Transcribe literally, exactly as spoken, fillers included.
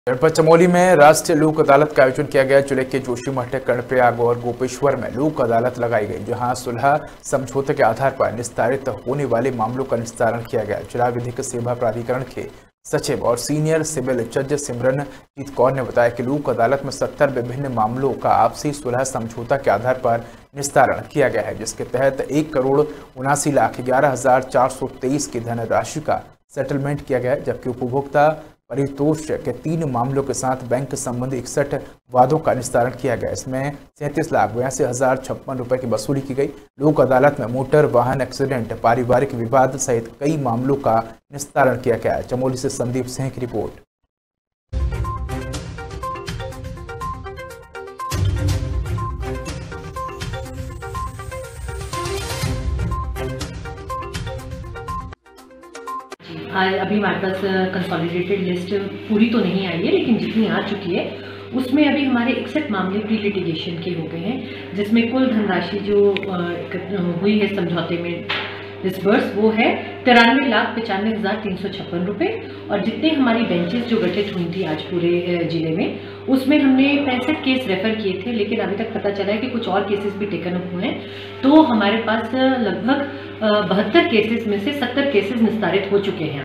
जनपद चमोली में राष्ट्रीय लोक अदालत का आयोजन किया गया। जिले के जोशीमठ, कर्णप्रयाग और गोपेश्वर में लोक अदालत लगाई गई, जहां सुलह समझौते के आधार पर निस्तारित होने वाले मामलों का निस्तारण किया गया। जिला विधिक सेवा प्राधिकरण के सचिव और सीनियर सिविल जज सिमरनजीत कौर ने बताया कि लोक अदालत में सत्तर विभिन्न मामलों का आपसी सुलह समझौता के आधार पर निस्तारण किया गया है, जिसके तहत एक करोड़ उनासी लाख ग्यारह हजार चार सौ तेईस की धनराशि का सेटलमेंट किया गया है। जबकि उपभोक्ता परितोष के तीन मामलों के साथ बैंक संबंधी इकसठ वादों का निस्तारण किया गया। इसमें सैंतीस लाख बयासी हजार छप्पन रुपए की वसूली की गई। लोक अदालत में मोटर वाहन एक्सीडेंट, पारिवारिक विवाद सहित कई मामलों का निस्तारण किया गया है। चमोली से संदीप सिंह की रिपोर्ट। आज अभी हमारे पास कंसोलिडेटेड लिस्ट पूरी तो नहीं आई है, लेकिन जितनी आ चुकी है उसमें अभी हमारे इकसठ मामले प्री लिटिगेशन के हो गए हैं, जिसमें कुल धनराशि जो हुई है समझौते में डिसबर्स वो है तिरानवे लाख पचानवे हज़ार तीन सौ छप्पन रुपये। और जितने हमारी बेंचेस जो गठित हुई थी आज पूरे जिले में, उसमें हमने पैंसठ केस रेफर किए थे, लेकिन अभी तक पता चला है कि कुछ और केसेस भी टेकन अप हुए हैं। तो हमारे पास लगभग बहत्तर केसेस में से सत्तर केसेस निस्तारित हो चुके हैं।